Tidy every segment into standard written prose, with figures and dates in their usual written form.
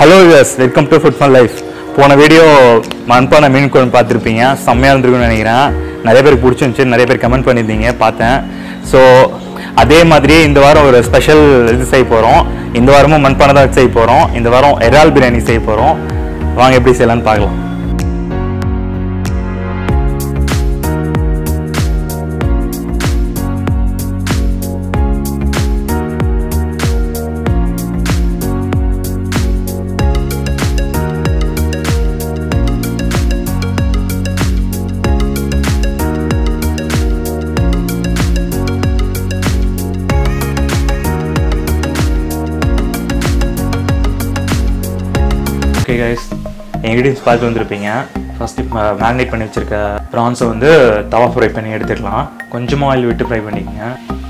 Hello viewers, welcome to Food Fun Life. போன video மண்பானை மீன் குழம்பு பார்த்துருப்பீங்க. செம்மையாக இருந்திருக்குன்னு நினைக்கிறேன். நிறைய பேருக்கு பிடிச்சிருந்துச்சு, நிறைய பேர் கமெண்ட் பண்ணியிருந்தீங்க பார்த்தேன். ஸோ அதே மாதிரி இந்த வாரம் ஒரு ஸ்பெஷல் இது செய்ய போகிறோம். இந்த வாரமும் மண்பானை தான் செய்ய போகிறோம். இந்த வாரம் இறால் பிரியாணி செய்ய போகிறோம். வாங்க எப்படி செய்யலான்னு பார்க்கலாம். Okay guys, ingredients பார்த்து வந்திருப்பீங்க. ஃபர்ஸ்ட் மேரினேட் பண்ணி வச்சிருக்க ப்ரான்ஸை வந்து தவா ஃப்ரை பண்ணி எடுத்துக்கலாம். கொஞ்சமாக ஆயில் விட்டு ஃப்ரை பண்ணிக்கங்க.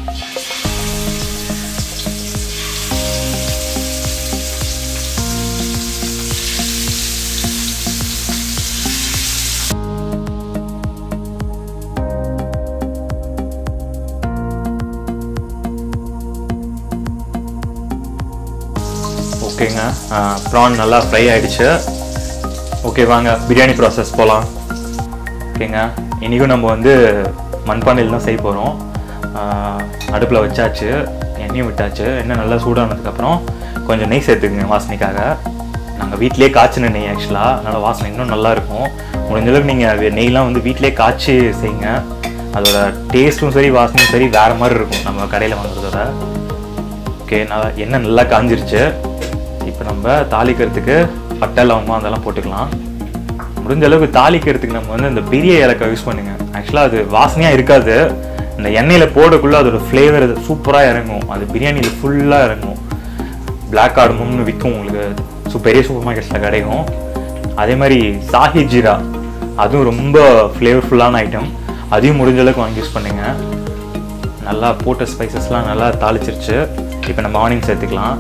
ஓகேங்க, ப்ரான் நல்லா ஃப்ரை ஆகிடுச்சு. ஓகே வாங்க பிரியாணி ப்ராசஸ் போகலாம். ஓகேங்க, இன்றைக்கும் நம்ம வந்து மண்பானையில் தான் செய்ய போகிறோம். அடுப்பில் வச்சாச்சு, எண்ணெயும் விட்டாச்சு. எண்ணெய் நல்லா சூடானதுக்கப்புறம் கொஞ்சம் நெய் சேர்த்துக்குங்க வாசனைக்காக. நாங்கள் வீட்டிலே காய்ச்சின நெய் ஆக்சுவலாக, அதனால் வாசனை இன்னும் நல்லாயிருக்கும். முடிஞ்சளவுக்கு நீங்கள் நெய்லாம் வந்து வீட்டிலே காய்ச்சி செய்யுங்க. அதோட டேஸ்ட்டும் சரி வாசனையும் சரி வேறு மாதிரி இருக்கும் நம்ம கடையில் வாங்குறதோட. ஓகே, எண்ணெய் நல்லா காஞ்சிருச்சு. இப்போ நம்ம தாளிக்கிறதுக்கு பட்டை லவங்கம் அதெல்லாம் போட்டுக்கலாம். முடிஞ்ச அளவுக்கு தாளிக்கிறதுக்கு நம்ம வந்து இந்த பெரிய ஏலக்காய் யூஸ் பண்ணுங்க. ஆக்சுவலாக அது வாசனையாக இருக்காது, இந்த எண்ணெயில் போடக்குள்ளே அதோட ஃப்ளேவர் சூப்பராக இறங்கும். அது பிரியாணியில் ஃபுல்லாக இறங்கும். பிளாக் கார்டமம்னு விற்கும் உங்களுக்கு, பெரிய சூப்பர் மார்க்கெட்ஸில் கிடைக்கும். அதே மாதிரி சாஹி ஜீரா, அதுவும் ரொம்ப ஃப்ளேவர்ஃபுல்லான ஐட்டம். அதையும் முடிஞ்ச அளவுக்கு வாங்கி யூஸ் பண்ணுங்க. நல்லா போட்ட ஸ்பைசஸ்லாம் நல்லா தாளிச்சிருச்சு. இப்போ நம்ம ஆனியன் சேர்த்துக்கலாம்.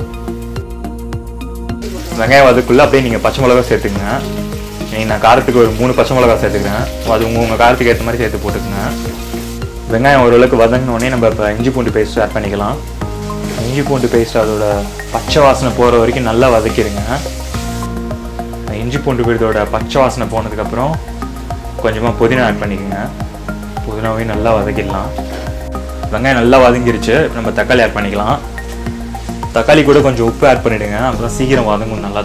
வெங்காயம் அதுக்குள்ளே அப்படியே நீங்கள் பச்சை மிளகா சேர்த்துக்குங்க. நான் காரத்துக்கு ஒரு 3 பச்சை மிளகா சேர்த்துக்கிறேன். அது உங்கள் காரத்துக்கு ஏற்ற மாதிரி சேர்த்து போட்டுக்குங்க. வெங்காயம் ஓரளவுக்கு வதங்கினோடனே நம்ம இப்போ இஞ்சி பூண்டு பேஸ்ட் ஆட் பண்ணிக்கலாம். இஞ்சி பூண்டு பேஸ்ட் அதோட பச்சை வாசனை போகிற வரைக்கும் நல்லா வதக்கிடுங்க. இஞ்சி பூண்டு பேஸ்டோட பச்சை வாசனை போனதுக்கப்புறம் கொஞ்சமாக புதினா ஆட் பண்ணிக்கோங்க. புதினாவையும் நல்லா வதக்கிடலாம். வெங்காயம் நல்லா வதங்கிருச்சு. நம்ம தக்காளி ஆட் பண்ணிக்கலாம். தக்காளி கூட கொஞ்சம் உப்பு ஆட் பண்ணிவிடுங்க, அப்புறம் சீக்கிரம் வதங்கும் நல்லா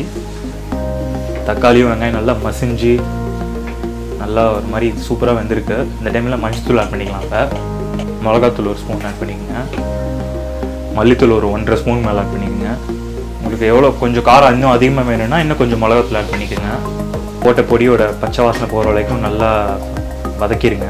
தக்காளியும் வெங்காயம் நல்லா மசிஞ்சு நல்லா ஒரு மாதிரி சூப்பராக வெந்திருக்கு. இந்த டைமில் மஞ்சத்தூள் ஆட் பண்ணிக்கலாம். இப்போ மிளகாத்தூள் 1 ஸ்பூன் ஆட் பண்ணிக்கோங்க. மல்லித்தூள் ஒரு 1.5 ஸ்பூன் மேலே ஆட் பண்ணிக்கோங்க. உங்களுக்கு எவ்வளோ கொஞ்சம் காரம் இன்னும் அதிகமாக வேணும்னா இன்னும் கொஞ்சம் மிளகாத்தூள் ஆட் பண்ணிக்கோங்க. போட்ட பொடியோட பச்சை வாசனை போகிற வரைக்கும் நல்லா வதக்கிடுங்க.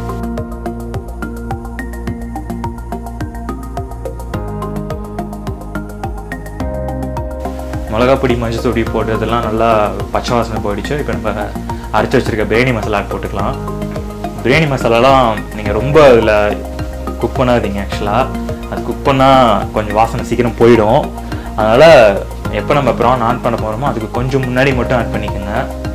மிளகாப்பொடி மஞ்சத்தூடி போட்டதெல்லாம் நல்லா பச்சை வாசனை போயிடுச்சு. இப்போ நம்ம அரைச்சி வச்சுருக்க பிரியாணி மசாலா போட்டுக்கலாம். பிரியாணி மசாலாலாம் நீங்கள் ரொம்ப அதில் குக் பண்ணாதீங்க. ஆக்சுவலாக அது குக் பண்ணால் கொஞ்சம் வாசனை சீக்கிரம் போயிடும். அதனால் எப்போ நம்ம ப்ரான் ஆட் பண்ண போகிறோமோ அதுக்கு கொஞ்சம் முன்னாடி மட்டும் ஆட் பண்ணிக்கோங்க.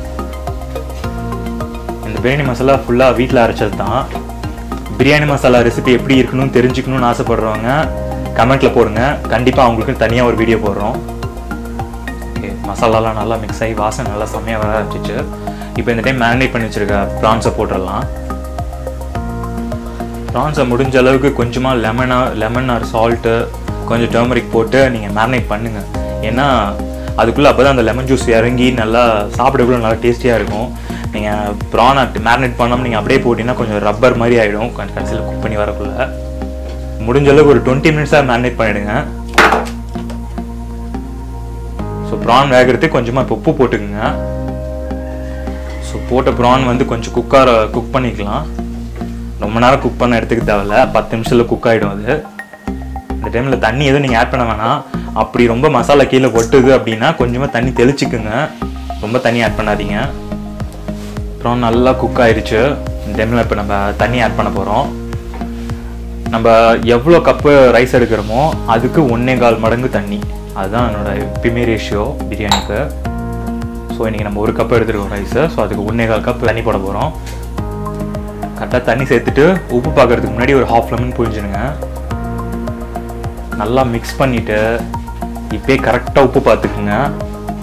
இந்த பிரியாணி மசாலா ஃபுல்லாக வீட்டில் அரைச்சது தான். பிரியாணி மசாலா ரெசிபி எப்படி இருக்கணும்னு தெரிஞ்சுக்கணும்னு ஆசைப்படுறவங்க கமெண்ட்டில் போடுங்க. கண்டிப்பாக அவங்களுக்கு தனியாக ஒரு வீடியோ போடுறோம். மசாலாலாம் நல்லா மிக்ஸ் ஆகி வாசனை நல்லா செம்மையாக வர ஆரம்பிச்சிச்சு. இப்போ இந்த டைம் மேரினேட் பண்ணி வச்சுருக்க ப்ரான்ஸை போட்டுடலாம். ப்ரான்ஸை முடிஞ்ச அளவுக்கு கொஞ்சமாக லெமன் ஆர் சால்ட்டு கொஞ்சம் டர்மரிக் போட்டு நீங்கள் மேரினேட் பண்ணுங்கள். ஏன்னா அதுக்குள்ளே அப்போ தான் அந்த லெமன் ஜூஸ் இறங்கி நல்லா சாப்பிடக்குள்ள நல்லா டேஸ்டியாக இருக்கும். நீங்கள் ப்ரானை மேரினேட் பண்ணாமல் நீங்கள் அப்படியே போட்டிங்கன்னா கொஞ்சம் ரப்பர் மாதிரி ஆகிடும் கடைசியில் குக் பண்ணி வரக்குள்ள. முடிஞ்ச அளவுக்கு ஒரு 20 மினிட்ஸாக மேரினேட் பண்ணிவிடுங்க. ஸோ ப்ரான் வேகிறதுக்கு கொஞ்சமாக இப்போ உப்பு போட்டுக்குங்க. ஸோ போட்ட ப்ரான் வந்து கொஞ்சம் குக் பண்ணிக்கலாம். ரொம்ப நேரம் குக் பண்ண எடுத்துக்க தேவையில்ல, 10 நிமிஷத்தில் குக் ஆகிடும் அது. இந்த டைமில் தண்ணி எதுவும் நீங்கள் ஆட் பண்ண வேணாம். அப்படி ரொம்ப மசாலா கீழே ஒட்டுது அப்படின்னா கொஞ்சமாக தண்ணி தெளிச்சுக்குங்க, ரொம்ப தண்ணி ஆட் பண்ணாதீங்க. ப்ரான் நல்லா குக் ஆயிடுச்சு. இந்த டைமில் இப்போ நம்ம தண்ணி ஆட் பண்ண போகிறோம். நம்ம எவ்வளோ கப்பு ரைஸ் எடுக்கிறோமோ அதுக்கு 1.25 மடங்கு தண்ணி. அதுதான் என்னோடய எப்பயுமே ரேஷியோ பிரியாணிக்கு. ஸோ இன்றைக்கி நம்ம 1 கப் எடுத்துருக்கோம் ரைஸு. ஸோ அதுக்கு 1.25 கப் தண்ணி போட போகிறோம். கரெக்டாக தண்ணி சேர்த்துட்டு உப்பு பார்க்குறதுக்கு முன்னாடி ஒரு 1/2 லெமன் புழிஞ்சிடுங்க. நல்லா மிக்ஸ் பண்ணிவிட்டு இப்போயே கரெக்டாக உப்பு பார்த்துக்குங்க.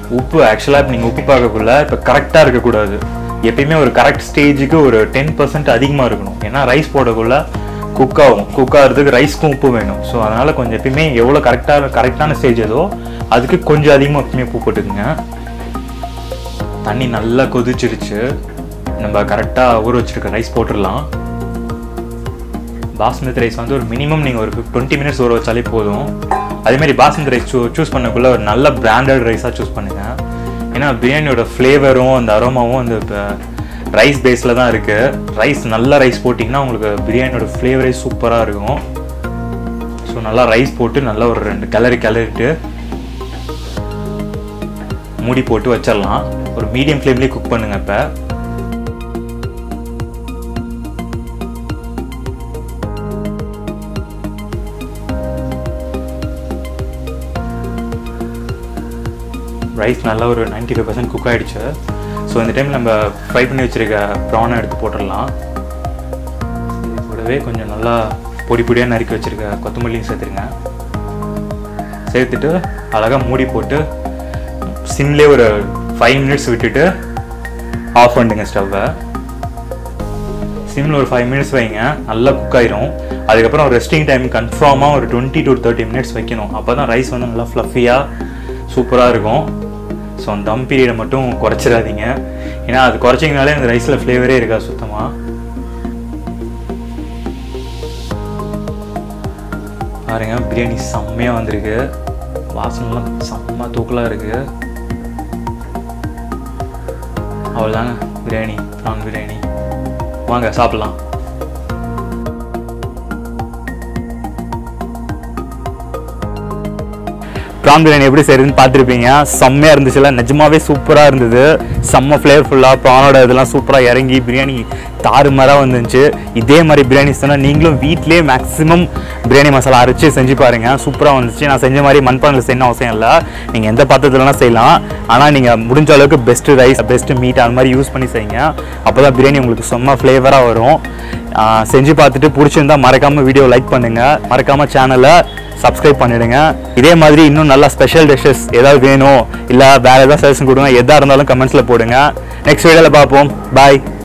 உப்பு ஆக்சுவலாக இப்போ நீங்கள் உப்பு பார்க்கக்குள்ள இப்போ கரெக்டாக இருக்கக்கூடாது. எப்பயுமே ஒரு கரெக்ட் ஸ்டேஜுக்கு ஒரு 10% அதிகமாக இருக்கணும். ஏன்னா ரைஸ் போடக்குள்ள குக் ஆகிறதுக்கு ரைஸ்க்கும் உப்பு வேணும். ஸோ அதனால் கொஞ்சம் எப்பயுமே எவ்வளோ கரெக்டான ஸ்டேஜ் ஏதோ அதுக்கு கொஞ்சம் அதிகமாக எப்பயுமே உப்பு போட்டுக்குங்க. தண்ணி நல்லா கொதிச்சிருச்சு. நம்ம கரெக்டாக ஊற வச்சுருக்க ரைஸ் போட்டுடலாம். பாஸ்மதி ரைஸ் வந்து ஒரு மினிமம் நீங்கள் ஒரு 20 மினிட்ஸ் ஊற வச்சாலே போதும். அதேமாதிரி பாஸ்மதி ரைஸ் சூஸ் பண்ணக்குள்ள ஒரு நல்ல பிராண்டட் ரைஸாக சூஸ் பண்ணுங்கள். ஏன்னா பிரியாணியோட ஃப்ளேவரும் அந்த அரோமாவும் அந்த இப்போ ரைஸ் பேஸில் தான் இருக்குது. ரைஸ் நல்ல ரைஸ் போட்டிங்கன்னா உங்களுக்கு பிரியாணியோட ஃப்ளேவரே சூப்பராக இருக்கும். ஸோ நல்லா ரைஸ் போட்டு நல்லா ஒரு 2 கிளறிட்டு மூடி போட்டு வச்சிடலாம். ஒரு மீடியம் ஃப்ளேம்லேயே குக் பண்ணுங்கள். இப்போ ரைஸ் நல்லா ஒரு 95% குக் ஆகிடுச்சு. ஸோ இந்த டைம் நம்ம ஃப்ரை பண்ணி வச்சுருக்க ப்ரானை எடுத்து போட்டுடலாம். இது கூடவே கொஞ்சம் நல்லா பொடியாக நறுக்கி வச்சுருக்க கொத்தமல்லியும் சேர்த்துருங்க. சேர்த்துட்டு அழகாக மூடி போட்டு சிம்லேயே ஒரு 5 மினிட்ஸ் விட்டுட்டு ஆஃப் பண்ணிடுங்க ஸ்டவ்வை. சிம்மில் ஒரு 5 மினிட்ஸ் வைங்க. நல்லா குக் ஆயிரும். அதுக்கப்புறம் ரெஸ்டிங் டைம் கன்ஃபார்மாக ஒரு 20 to 30 மினிட்ஸ் வைக்கணும். அப்போ தான் ரைஸ் வந்து நல்லா ஃப்ளஃபியாக சூப்பராக இருக்கும். ஸோ அந்த தம் பீரியடை மட்டும் குறைச்சிடாதீங்க. ஏன்னா அது குறைச்சிங்கனாலே அந்த ரைஸில் ஃப்ளேவரே இருக்கா சுத்தமாக. பாருங்க பிரியாணி செம்மையாக வந்திருக்கு. வாசனைலாம் செம்ம தூக்கலாக இருக்குது. அவ்வளோதாங்க பிரியாணி, ப்ரான் பிரியாணி. வாங்க சாப்பிட்லாம். ப்ரான் பிரியாணி எப்படி செய்யுதுன்னு பார்த்துருப்பீங்க. செம்மையாக இருந்துச்சுல, நிஜமாவே சூப்பராக இருந்தது. செம்ம ஃப்ளேவர்ஃபுல்லாக ப்ரானோட இதெல்லாம் சூப்பராக இறங்கி பிரியாணி தாறுமாறாக வந்துச்சு. இதே மாதிரி பிரியாணிஸ் தானே நீங்களும் வீட்டிலே மேக்ஸிமம் பிரியாணி மசாலா அரைச்சி செஞ்சு பாருங்கள். சூப்பராக வந்துச்சு. நான் செஞ்ச மாதிரி மண்பானையில் செய்யணும் அவசியம் இல்லை. நீங்கள் எந்த பாத்திரத்துலலாம் செய்யலாம். ஆனால் நீங்கள் முடிஞ்ச அளவுக்கு பெஸ்ட்டு ரைஸ், பெஸ்ட்டு மீட் அந்த மாதிரி யூஸ் பண்ணி செய்யுங்க. அப்போ தான் பிரியாணி உங்களுக்கு செம்ம ஃப்ளேவராக வரும். செஞ்சு பார்த்துட்டு பிடிச்சிருந்தா மறக்காமல் வீடியோ லைக் பண்ணுங்கள். மறக்காமல் சேனலை சப்ஸ்கிரைப் பண்ணிடுங்க. இதே மாதிரி இன்னும் நல்லா ஸ்பெஷல் டிஷ்ஷஸ் ஏதாவது வேணும் இல்லை வேறு ஏதாவது சஜஷன் கொடுங்க. எதாக இருந்தாலும் கமெண்ட்ஸில் போடுங்க. நெக்ஸ்ட் வீடியோவில் பார்ப்போம். பாய்.